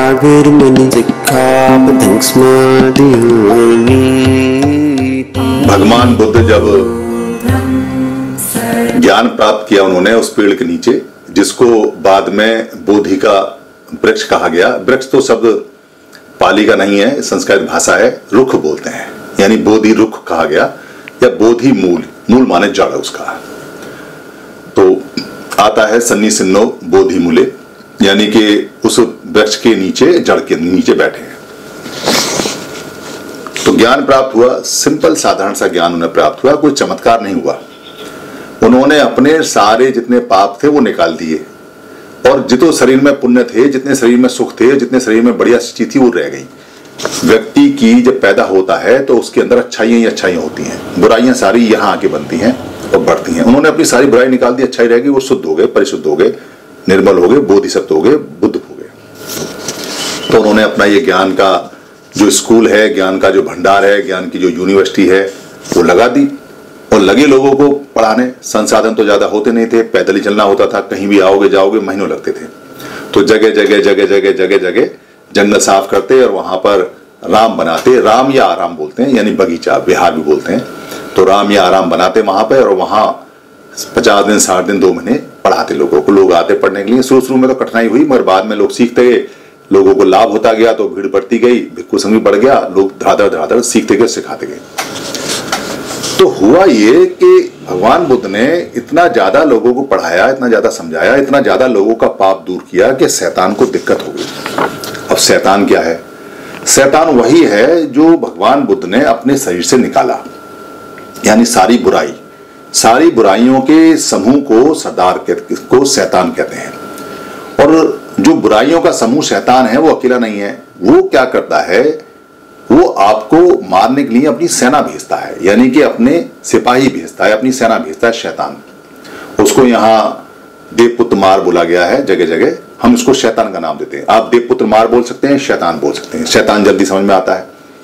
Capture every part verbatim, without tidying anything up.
भगवान बुद्ध जब ज्ञान प्राप्त किया उन्होंने उस पेड़ के नीचे, जिसको बाद में बोधि का वृक्ष कहा गया। वृक्ष तो शब्द पाली का नहीं है, संस्कृत भाषा है, रुख बोलते हैं, यानी बोधि रुख कहा गया, या बोधि मूल, मूल माने जड़ उसका। तो आता है सन्नी सिन्नो बोधि मूले, यानी कि उस वृक्ष के नीचे, जड़ के नीचे बैठे हैं। तो ज्ञान प्राप्त हुआ, सिंपल साधारण सा ज्ञान उन्हें प्राप्त हुआ, कोई चमत्कार नहीं हुआ। उन्होंने अपने सारे जितने पाप थे वो निकाल दिए, और जितने शरीर में पुण्य थे, जितने शरीर में सुख थे, जितने शरीर में बढ़िया चीज थी वो रह गई। व्यक्ति की जब पैदा होता है तो उसके अंदर अच्छाइयां ही अच्छाइयां होती हैं, बुराइयां सारी यहाँ आके बनती हैं और बढ़ती हैं। उन्होंने अपनी सारी बुराई निकाल दी, अच्छाई रहेगी, वो शुद्ध हो गए, परिशुद्ध हो गए, निर्मल हो गए, बोधिसत्व हो गए, बुद्ध हो गए। तो उन्होंने अपना ये ज्ञान का जो स्कूल है, ज्ञान का जो भंडार है, ज्ञान की जो यूनिवर्सिटी है वो लगा दी, और लगे लोगों को पढ़ाने। संसाधन तो ज्यादा होते नहीं थे, पैदल ही चलना होता था, कहीं भी आओगे जाओगे महीनों लगते थे। तो जगह जगह जगह जगह जगह जगह जंगल साफ करते और वहां पर राम बनाते, राम या आराम बोलते हैं, यानी बगीचा, विहार भी बोलते हैं। तो राम या आराम बनाते वहां पर, और वहां पचास दिन साठ दिन दो महीने पढ़ाते लोगों को। लोग आते पढ़ने के लिए। शुरू शुरू में तो कठिनाई हुई, मगर बाद में लोग सीखते गए, लोगों को लाभ होता गया, तो भीड़ बढ़ती गई, भिक्खु संघ भी बढ़ गया, लोग धड़ाधड़ धड़ाधड़ सीखते गए, सिखाते गए। तो हुआ ये कि भगवान बुद्ध ने इतना ज्यादा लोगों को पढ़ाया, इतना ज्यादा समझाया, इतना ज्यादा लोगों का पाप दूर किया कि शैतान को दिक्कत हो गई। अब शैतान क्या है? शैतान वही है जो भगवान बुद्ध ने अपने शरीर से निकाला, यानी सारी बुराई, सारी बुराइयों के समूह को सरदार को शैतान कहते हैं। और जो बुराइयों का समूह शैतान है वो अकेला नहीं है। वो क्या करता है? वो आपको मारने के लिए अपनी सेना भेजता है, यानी कि अपने सिपाही भेजता है, अपनी सेना भेजता है शैतान। उसको यहाँ देवपुत्र मार बोला गया है, जगह जगह हम उसको शैतान का नाम देते हैं। आप देवपुत्र मार बोल सकते हैं, शैतान बोल सकते हैं, शैतान जल्दी समझ में आता है।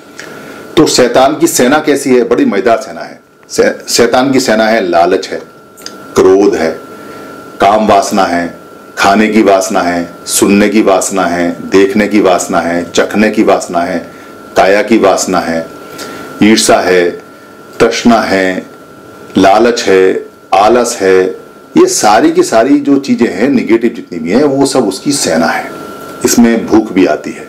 तो शैतान की सेना कैसी है? बड़ी मजेदार सेना है। शैतान की सेना है लालच है, क्रोध है, काम वासना है, खाने की वासना है, सुनने की वासना है, देखने की वासना है, चखने की वासना है, काया की वासना है, ईर्ष्या है, तृष्णा है, लालच है, आलस है। ये सारी की सारी जो चीजें हैं निगेटिव जितनी भी हैं वो सब उसकी सेना है। इसमें भूख भी आती है।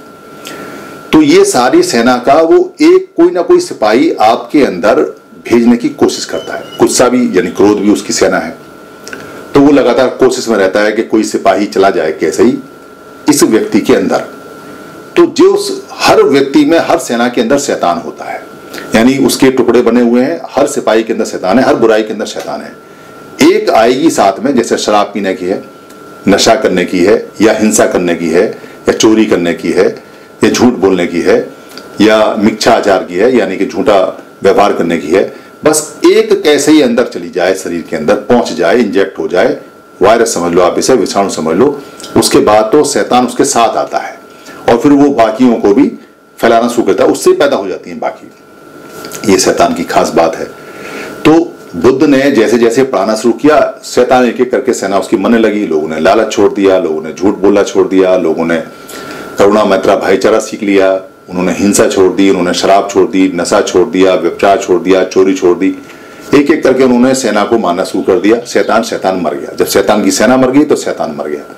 तो ये सारी सेना का वो एक कोई ना कोई सिपाही आपके अंदर भेजने की कोशिश करता है। गुस्सा भी यानी क्रोध भी उसकी सेना है। तो वो लगातार कोशिश में रहता है कि कोई सिपाही चला जाए कैसे ही इस व्यक्ति के अंदर। तो जो हर व्यक्ति में, हर सेना के अंदर शैतान होता है, यानी उसके टुकड़े बने हुए हैं। हर सिपाही के अंदर शैतान है, हर बुराई के अंदर शैतान है। एक आएगी साथ में, जैसे शराब पीने की है, नशा करने की है, या हिंसा करने की है, या चोरी करने की है, या झूठ बोलने की है, या मिथ्याचार की है, यानी कि झूठा व्यवहार करने की है। बस एक कैसे ही अंदर चली जाए, शरीर के अंदर पहुंच जाए, इंजेक्ट हो जाए, वायरस समझ लो आप इसे, विषाणु समझ लो, उसके बाद तो शैतान उसके साथ आता है और फिर वो बाकियों को भी फैलाना शुरू करता है। उससे पैदा हो जाती हैं बाकी। ये शैतान की खास बात है। तो बुद्ध ने जैसे जैसे पढ़ाना शुरू किया, शैतान एक एक करके सेना उसकी मनने लगी। लोगों ने लालच छोड़ दिया, लोगों ने झूठ बोलना छोड़ दिया, लोगों ने करुणा मैत्रा भाईचारा सीख लिया, उन्होंने हिंसा छोड़ दी, उन्होंने शराब छोड़ दी, नशा छोड़ दिया, व्यभिचार छोड़ दिया, चोरी छोड़ दी। एक एक करके उन्होंने सेना को मारना शुरू कर दिया। शैतान शैतान मर गया। जब शैतान की सेना मर गई तो शैतान मर गया।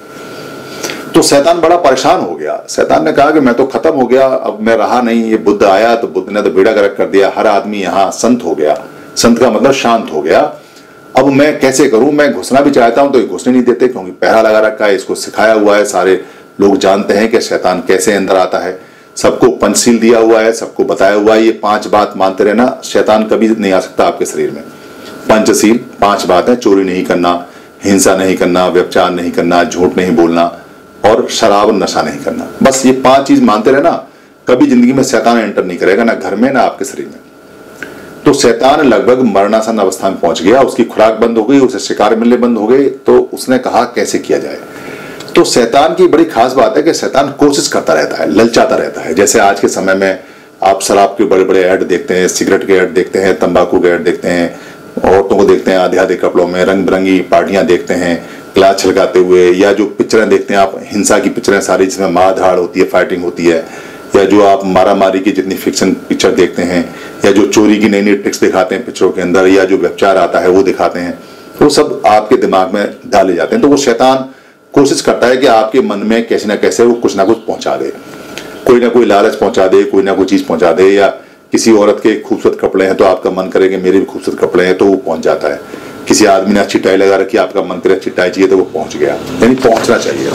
तो शैतान बड़ा परेशान हो गया। शैतान ने कहा कि मैं तो खत्म हो गया, अब मैं रहा नहीं। ये बुद्ध आया तो बुद्ध ने तो बेड़ा गर्क कर दिया, हर आदमी यहाँ संत हो गया। संत का मतलब शांत हो गया। अब मैं कैसे करूं? मैं घुसना भी चाहता हूं तो ये घुसने नहीं देते, क्योंकि पहरा लगा रखा है, इसको सिखाया हुआ है। सारे लोग जानते हैं कि शैतान कैसे अंदर आता है। सबको पंचशील दिया हुआ है, सबको बताया हुआ है, ये पांच बात मानते रहना, शैतान कभी नहीं आ सकता आपके शरीर में। पंचशील पांच बातें: चोरी नहीं करना, हिंसा नहीं करना, व्यभिचार नहीं करना, झूठ नहीं बोलना, और शराब नशा नहीं करना। बस ये पांच चीज मानते रहना, कभी जिंदगी में शैतान एंटर नहीं करेगा, ना घर में ना आपके शरीर में। तो शैतान लगभग मरणासन अवस्था में पहुंच गया। उसकी खुराक बंद हो गई, उसे शिकार मिलने बंद हो गए। तो उसने कहा कैसे किया जाए। तो शैतान की बड़ी खास बात है कि शैतान कोशिश करता रहता है, ललचाता रहता है। जैसे आज के समय में आप शराब के बड़े बड़े ऐड देखते हैं, सिगरेट के ऐड देखते हैं, तंबाकू के ऐड देखते हैं, औरतों को देखते हैं आधे आधे कपड़ों में, रंग बिरंगी पार्टियां देखते हैं, ग्लास छलकाते हुए, या जो पिक्चरें देखते हैं आप हिंसा की पिक्चरें सारी जिसमें मार धाड़ होती है, फाइटिंग होती है, या जो आप मारा मारी की जितनी फिक्शन पिक्चर देखते हैं, या जो चोरी की नई नई ट्रिक्स दिखाते हैं पिक्चरों के अंदर, या जो व्यभिचार आता है वो दिखाते हैं, वो सब आपके दिमाग में डाले जाते हैं। तो वो शैतान कोशिश करता है कि आपके मन में कैसे ना कैसे वो कुछ ना कुछ पहुंचा दे, कोई ना कोई लालच पहुंचा दे, कोई ना कोई चीज पहुंचा दे, या किसी औरत के खूबसूरत कपड़े हैं तो आपका मन करे कि मेरे भी खूबसूरत कपड़े हैं तो वो पहुंच जाता है, किसी आदमी ने अच्छी टाई लगा रखी, आपका मन करे अच्छी टाई चाहिए तो वो पहुंच गया, यानी पहुंचना चाहिए।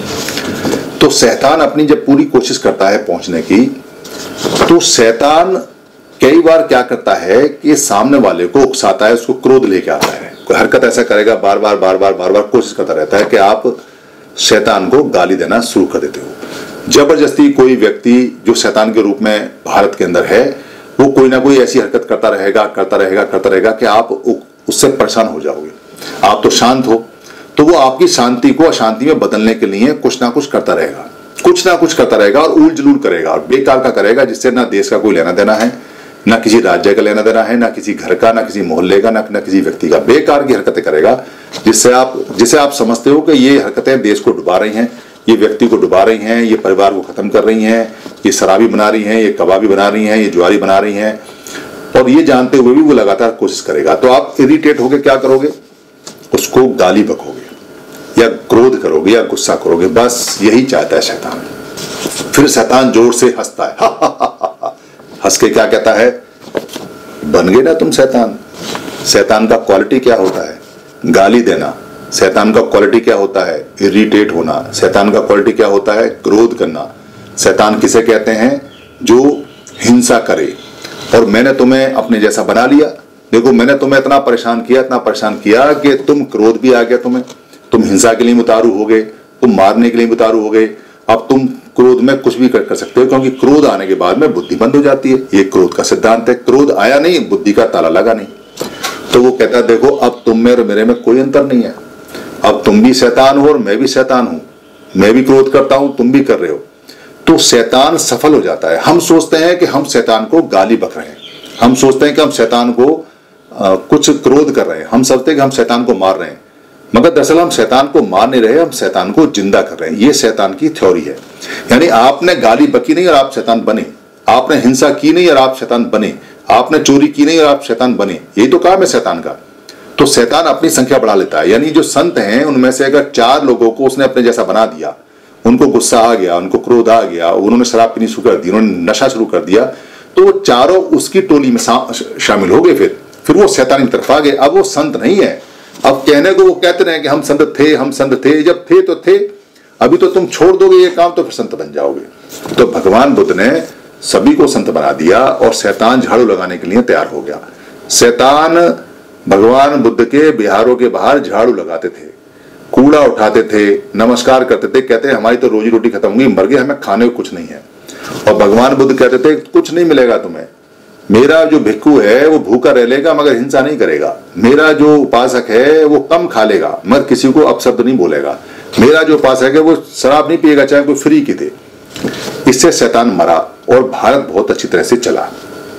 तो शैतान अपनी जब पूरी कोशिश करता है पहुंचने की, तो शैतान कई बार क्या करता है कि सामने वाले को उकसाता है, उसको क्रोध लेके आता है, कोई हरकत ऐसा करेगा, बार बार बार बार बार बार कोशिश करता रहता है कि आप शैतान को गाली देना शुरू कर देते हो। जबरदस्ती कोई व्यक्ति जो शैतान के रूप में भारत के अंदर है, वो कोई ना कोई ऐसी हरकत करता रहेगा करता रहेगा करता रहेगा कि आप उससे परेशान हो जाओगे। आप तो शांत हो, तो वो आपकी शांति को अशांति में बदलने के लिए कुछ ना कुछ करता रहेगा, कुछ ना कुछ करता रहेगा, और उल जलूल करेगा और बेकार का करेगा, जिससे ना देश का कोई लेना देना है, ना किसी राज्य का लेना देना है, ना किसी घर का, ना किसी मोहल्ले का, ना, ना किसी व्यक्ति का। बेकार की हरकतें करेगा, जिससे आप जिसे आप समझते हो कि ये हरकतें देश को डुबा रही हैं, ये व्यक्ति को डुबा रही हैं, ये परिवार को खत्म कर रही हैं, ये शराबी बना रही हैं, ये कबाबी बना रही हैं, ये जुआरी बना रही हैं, और ये जानते हुए भी वो लगातार कोशिश करेगा। तो आप इरिटेट होकर क्या करोगे, उसको गाली बकोगे या क्रोध करोगे या गुस्सा करोगे, बस यही चाहता है शैतान। फिर शैतान जोर से हंसता है, हा, हा, हा, हा, हा। हंस के क्या कहता है, बन गए ना तुम शैतान। शैतान का क्वालिटी क्या होता है, गाली देना। शैतान का क्वालिटी क्या होता है, इरिटेट होना। शैतान का क्वालिटी क्या होता है, क्रोध करना। शैतान किसे कहते हैं, जो हिंसा करे। और मैंने तुम्हें अपने जैसा बना लिया, देखो मैंने तुम्हें इतना परेशान किया इतना परेशान किया कि तुम क्रोध भी आ गया, तुम्हें तुम हिंसा के लिए उतारू हो गए, तुम मारने के लिए उतारू हो गए। अब तुम क्रोध में कुछ भी कर, कर सकते हो, क्योंकि क्रोध आने के बाद में बुद्धि बंद हो जाती है। ये क्रोध का सिद्धांत है, क्रोध आया नहीं, बुद्धि का ताला लगा नहीं। तो वो कहता है देखो अब तुम में और मेरे में कोई अंतर नहीं है, अब तुम भी शैतान हो और मैं भी शैतान हूं, मैं भी क्रोध करता हूं, तुम भी कर रहे हो। तो शैतान सफल हो जाता है। हम सोचते हैं कि हम शैतान को गाली बक रहे हैं, हम सोचते हैं कि हम शैतान को आ, कुछ क्रोध कर रहे हैं, हम समझते हैं कि हम शैतान को मार रहे हैं, मगर दरअसल हम शैतान को मार नहीं रहे, हम शैतान को जिंदा कर रहे हैं। ये शैतान की थ्योरी है। यानी आपने गाली बकी नहीं और आप शैतान बने, आपने हिंसा की नहीं और आप शैतान बने, आपने चोरी की नहीं और आप शैतान बने। यही तो काम है शैतान का। तो शैतान अपनी संख्या बढ़ा लेता है। यानी जो संत हैं उनमें से अगर चार लोगों को उसने अपने जैसा बना दिया, उनको गुस्सा आ गया, उनको क्रोध आ गया, उन्होंने शराब पीनी शुरू कर दी, उन्होंने नशा शुरू कर दिया, तो वो चारों उसकी टोली में शामिल हो गए। फिर फिर वो शैतान की तरफ आ गए। अब वो संत नहीं है। अब कहने को वो कहते रहे कि हम संत थे, हम संत थे, जब थे तो थे, अभी तो तुम छोड़ दोगे ये काम तो फिर संत बन जाओगे। तो भगवान बुद्ध ने सभी को संत बना दिया और शैतान झाड़ू लगाने के लिए तैयार हो गया। शैतान भगवान बुद्ध के बिहारों के बाहर झाड़ू लगाते थे, कूड़ा उठाते थे, नमस्कार करते थे, कहते हमारी तो रोजी रोटी खत्म हुई, मर गए, हमें खाने को कुछ नहीं है। और भगवान बुद्ध कहते थे कुछ नहीं मिलेगा तुम्हें, मेरा जो भिक्खु है वो भूखा रह लेगा मगर हिंसा नहीं करेगा, मेरा जो उपासक है वो कम खा लेगा मगर किसी को अपशब्द नहीं बोलेगा, मेरा जो उपासक है वो शराब नहीं पिएगा चाहे कोई फ्री की दे। इससे शैतान मरा और भारत बहुत अच्छी तरह से चला।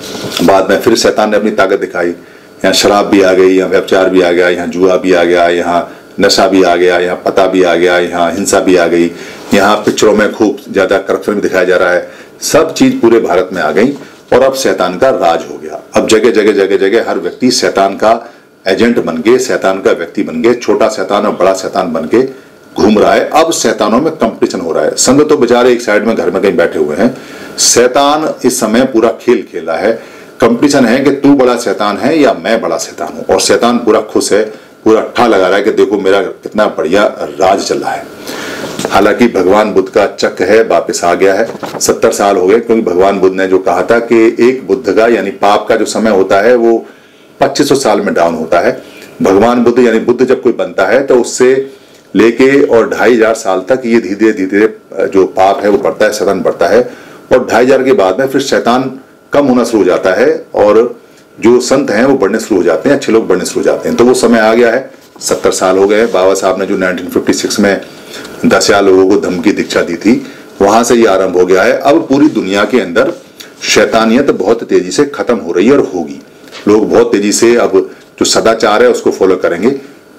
बाद में फिर शैतान ने अपनी ताकत दिखाई, यहाँ शराब भी आ गई, यहाँ व्यभिचार भी आ गया, यहाँ जुआ भी आ गया, यहाँ नशा भी आ गया, यहाँ पता भी आ गया, यहाँ हिंसा भी आ गई, यहाँ पिक्चरों में खूब ज्यादा करप्शन भी दिखाया जा रहा है। सब चीज पूरे भारत में आ गई और अब शैतान का राज हो गया। अब जगह जगह जगह जगह हर व्यक्ति शैतान का एजेंट बन के, शैतान का व्यक्ति बन के, छोटा शैतान और बड़ा शैतान बन के घूम रहा है। अब शैतानों में कंपटीशन हो रहा है। संत तो बेचारे एक साइड में घर में कहीं बैठे हुए हैं, शैतान इस समय पूरा खेल खेला है। कंपटीशन है कि तू बड़ा शैतान है या मैं बड़ा शैतान हूं, और शैतान पूरा खुश है, पूरा ठा लगा रहा है कि देखो मेरा कितना बढ़िया राज चल रहा है। हालांकि भगवान बुद्ध का चक्र है वापस आ गया है। सत्तर साल हो गए, क्योंकि भगवान बुद्ध ने जो कहा था कि एक बुद्ध का यानी पाप का जो समय होता है वो पच्चीस सौ साल में डाउन होता है। भगवान बुद्ध यानी बुद्ध जब कोई बनता है तो उससे लेके और ढाई हजार साल तक ये धीरे धीरे जो पाप है वो बढ़ता है, शैतान बढ़ता है, और ढाई हजार के बाद में फिर शैतान कम होना शुरू हो जाता है और जो संत हैं वो बढ़ने शुरू हो जाते हैं, अच्छे लोग बढ़ने शुरू हो जाते हैं। तो वो समय आ गया है। सत्तर साल हो गए। बाबा साहब ने जो उन्नीस सौ छप्पन में दस हजार लोगों को धम्म की दीक्षा दी थी, वहां से ये आरंभ हो गया है। अब पूरी दुनिया के अंदर शैतानियत बहुत तेजी से खत्म हो रही है और होगी। लोग बहुत तेजी से अब जो सदाचार है उसको फॉलो करेंगे।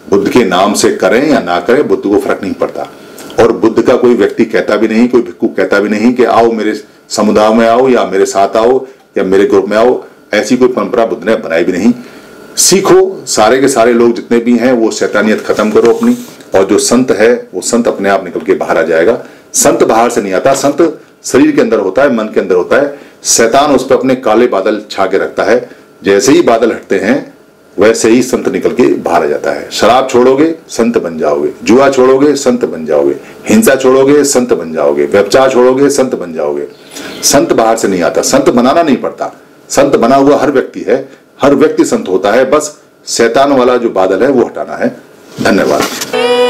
बुद्ध के नाम से करें या ना करें, बुद्ध को फर्क नहीं पड़ता। और बुद्ध का कोई व्यक्ति कहता भी नहीं, कोई भिक्षुक कहता भी नहीं कि आओ मेरे समुदाय में आओ या मेरे साथ आओ या मेरे ग्रुप में आओ। ऐसी कोई परंपरा बुद्ध ने बनाई भी नहीं। सीखो, सारे के सारे लोग जितने भी हैं वो शैतानियत खत्म करो अपनी, और जो संत है वो संत अपने आप निकल के बाहर आ जाएगा। संत बाहर से नहीं आता, संत शरीर के अंदर होता है, मन के अंदर होता है। शैतान उस पर अपने काले बादल छा के रखता है। जैसे ही बादल हटते हैं वैसे ही संत निकल के बाहर आ जाता है। शराब छोड़ोगे संत बन जाओगे, जुआ छोड़ोगे संत बन जाओगे, हिंसा छोड़ोगे संत बन जाओगे, व्यभिचार छोड़ोगे संत बन जाओगे। संत बाहर से नहीं आता, संत बनाना नहीं पड़ता। संत बना हुआ हर व्यक्ति है, हर व्यक्ति संत होता है। बस शैतान वाला जो बादल है वो हटाना है। धन्यवाद।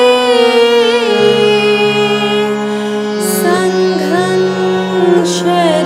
संघर्ष